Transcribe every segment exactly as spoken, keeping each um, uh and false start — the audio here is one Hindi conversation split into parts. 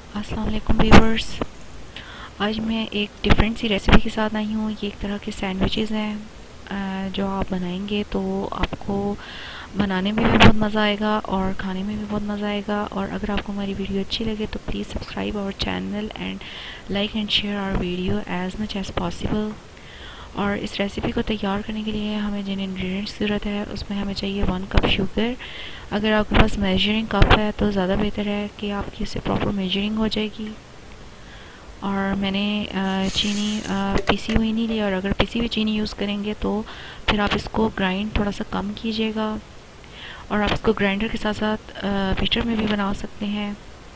अस्सलाम वालेकुम व्यूअर्स। आज मैं एक डिफरेंट सी रेसिपी के साथ आई हूँ। ये एक तरह के सैंडविचेस हैं जो आप बनाएंगे तो आपको बनाने में भी बहुत मज़ा आएगा और खाने में भी बहुत मज़ा आएगा। और अगर आपको हमारी वीडियो अच्छी लगे तो please subscribe our channel and like and share our video as much as possible. और इस रेसिपी को तैयार करने के लिए हमें जिन इंग्रेडिएंट्स की ज़रूरत है उसमें हमें चाहिए वन कप शुगर। अगर आपके पास मेजरिंग कप है तो ज़्यादा बेहतर है कि आपकी इससे प्रॉपर मेजरिंग हो जाएगी। और मैंने चीनी पिसी हुई नहीं ली, और अगर पिसी हुई चीनी यूज़ करेंगे तो फिर आप इसको ग्राइंड थोड़ा सा कम कीजिएगा। और आप इसको ग्राइंडर के साथ साथ बीटर में भी बना सकते हैं।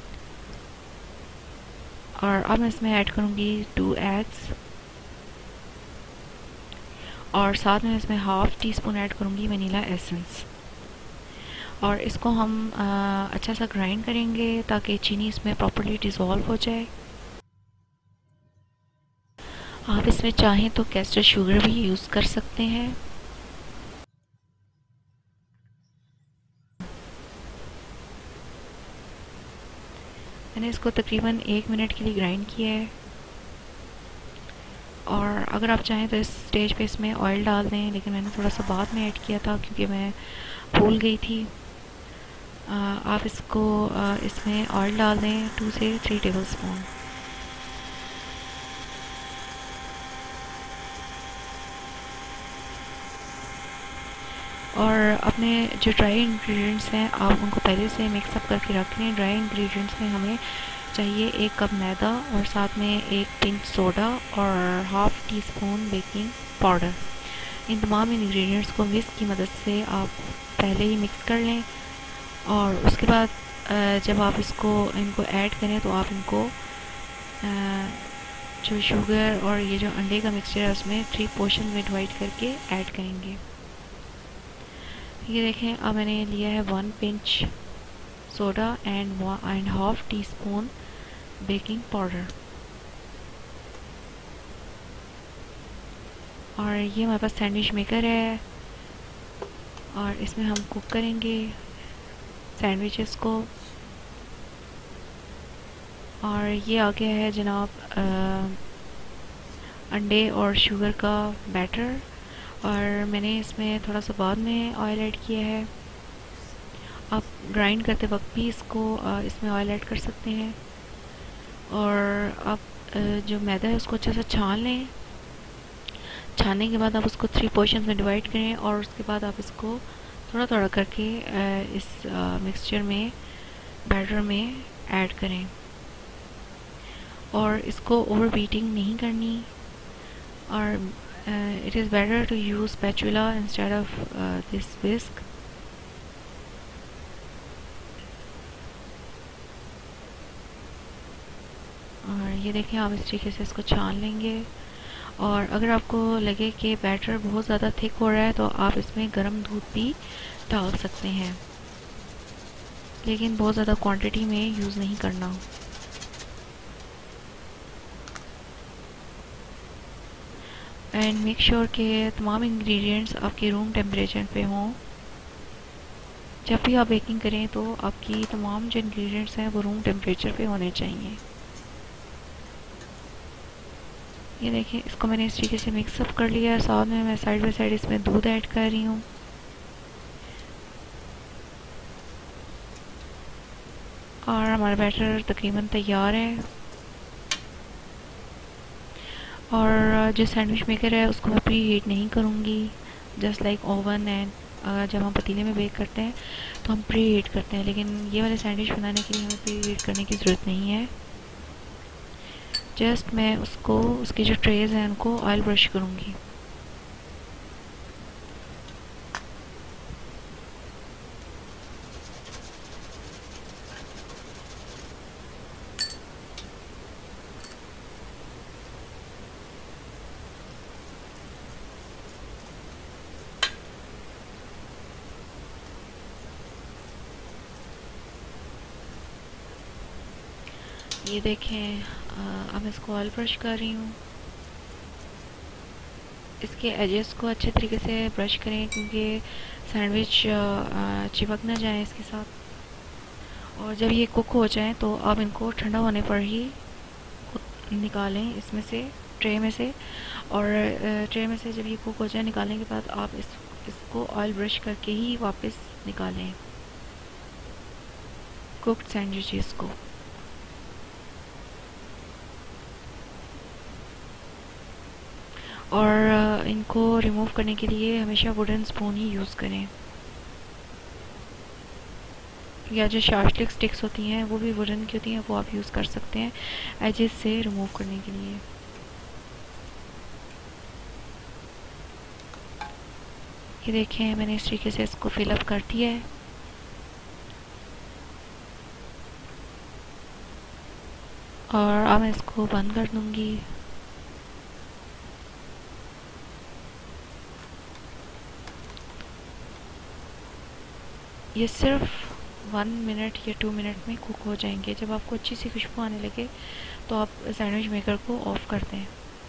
और अब मैं इसमें ऐड करूँगी टू एग्स, और साथ में इसमें हाफ़ टी स्पून ऐड करूँगी वनीला एसेंस। और इसको हम आ, अच्छा सा ग्राइंड करेंगे ताकि चीनी इसमें प्रॉपर्ली डिज़ोल्व हो जाए। आप इसमें चाहें तो कैस्टर शुगर भी यूज़ कर सकते हैं। मैंने इसको तकरीबन एक मिनट के लिए ग्राइंड किया है। और अगर आप चाहें तो इस स्टेज पे इसमें ऑयल डाल दें, लेकिन मैंने थोड़ा सा बाद में ऐड किया था क्योंकि मैं भूल गई थी। आ, आप इसको आ, इसमें ऑयल डाल दें टू से थ्री टेबल स्पून। और अपने जो ड्राई इंग्रेडिएंट्स हैं आप उनको पहले से मिक्स अप करके रख लें। ड्राई इंग्रेडिएंट्स में हमें चाहिए एक कप मैदा और साथ में एक पिंच सोडा और half teaspoon baking powder. इन तमाम इंग्रेडिएंट्स को विस्क की मदद से आप पहले ही मिक्स कर लें। और उसके बाद जब आप इसको इनको ऐड करें तो आप इनको जो शुगर और ये जो अंडे का मिक्सचर है उसमें थ्री पोर्शन में डिवाइड करके ऐड करेंगे। ये देखें, अब मैंने लिया है one pinch soda and and half teaspoon baking powder. और ये हमारे पास सैंडविच मेकर है और इसमें हम कुक करेंगे सैंडविचेस को। और ये आ गया है जनाब अंडे और शुगर का बैटर। और मैंने इसमें थोड़ा सा बाद में ऑयल ऐड किया है। आप ग्राइंड करते वक्त भी इसको इसमें ऑयल ऐड कर सकते हैं। और आप जो मैदा है उसको अच्छे से छान लें। छानने के बाद आप उसको थ्री पोर्शन में डिवाइड करें और उसके बाद आप इसको थोड़ा थोड़ा करके इस मिक्सचर में बैटर में ऐड करें। और इसको ओवर बीटिंग नहीं करनी। और Uh, it is better to use spatula instead of uh, this whisk. और ये देखें, आप इस तरीके से इसको छान लेंगे। और अगर आपको लगे कि बैटर बहुत ज़्यादा थिक हो रहा है तो आप इसमें गर्म दूध भी डाल सकते हैं, लेकिन बहुत ज़्यादा क्वांटिटी में यूज़ नहीं करना। एंड मेक श्योर कि तमाम इंग्रेडिएंट्स आपके रूम टेम्परेचर पे हों। जब भी आप बेकिंग करें तो आपकी तमाम जो इंग्रेडिएंट्स हैं वो रूम टेम्परेचर पे होने चाहिए। ये देखिए, इसको मैंने इस तरीके से मिक्सअप कर लिया है। साथ में मैं साइड बाई साइड इसमें दूध ऐड कर रही हूँ। और हमारा बैटर तकरीबन तैयार है। और जो सैंडविच मेकर है उसको मैं प्री हीट नहीं करूँगी, जस्ट लाइक ओवन। एंड जब हम पतीले में बेक करते हैं तो हम प्री हीट करते हैं, लेकिन ये वाले सैंडविच बनाने के लिए हमें प्री हीट करने की ज़रूरत नहीं है। जस्ट मैं उसको उसके जो ट्रेज हैं उनको ऑयल ब्रश करूँगी। ये देखें, अब मैं इसको ऑयल ब्रश कर रही हूँ। इसके एजेस को अच्छे तरीके से ब्रश करें क्योंकि सैंडविच चिपक ना जाए इसके साथ। और जब ये कुक हो जाए तो आप इनको ठंडा होने पर ही निकालें इसमें से, ट्रे में से। और ट्रे में से जब ये कुक हो जाए निकालने के बाद आप इस इसको ऑयल ब्रश करके ही वापस निकालें कुक्ड सैंडविचेस को। और इनको रिमूव करने के लिए हमेशा वुडन स्पून ही यूज़ करें, या जो शार्टलिक स्टिक्स होती हैं वो भी वुडन की होती हैं, वो आप यूज़ कर सकते हैं एजेस से रिमूव करने के लिए। ये देखें मैंने इस तरीके से इसको फिलअप कर दिया है। और अब मैं इसको बंद कर दूंगी। ये सिर्फ वन मिनट या टू मिनट में कुक हो जाएंगे। जब आपको अच्छी सी खुशबू आने लगे तो आप सैंडविच मेकर को ऑफ कर दें।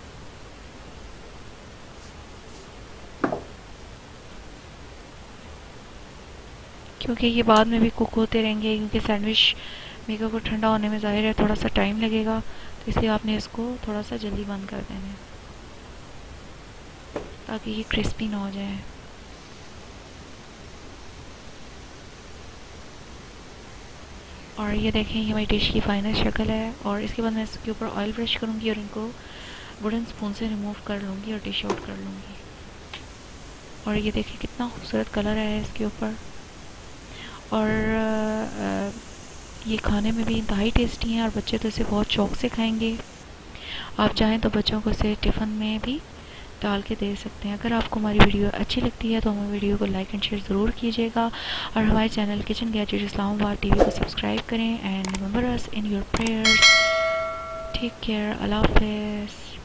क्योंकि ये बाद में भी कुक होते रहेंगे, क्योंकि सैंडविच मेकर को ठंडा होने में ज़ाहिर है थोड़ा सा टाइम लगेगा, तो इसलिए आपने इसको थोड़ा सा जल्दी बंद कर देना है ताकि ये क्रिस्पी ना हो जाए। और ये देखें ये हमारी डिश की फाइनल शक्ल है। और इसके बाद मैं इसके ऊपर ऑयल ब्रश करूँगी और इनको वुडन स्पून से रिमूव कर लूँगी और डिश आउट कर लूँगी। और ये देखें कितना खूबसूरत कलर है इसके ऊपर। और आ, ये खाने में भी इंतहाई टेस्टी हैं और बच्चे तो इसे बहुत शौक से खाएंगे। आप चाहें तो बच्चों को इसे टिफ़िन में भी डाल के दे सकते हैं। अगर आपको हमारी वीडियो अच्छी लगती है तो हमारी वीडियो को लाइक एंड शेयर ज़रूर कीजिएगा और हमारे channel kitchen gadget Islamabad TV को सब्सक्राइब करें। And remember us in your prayers. Take care. अल्लाह हाफ़िज़।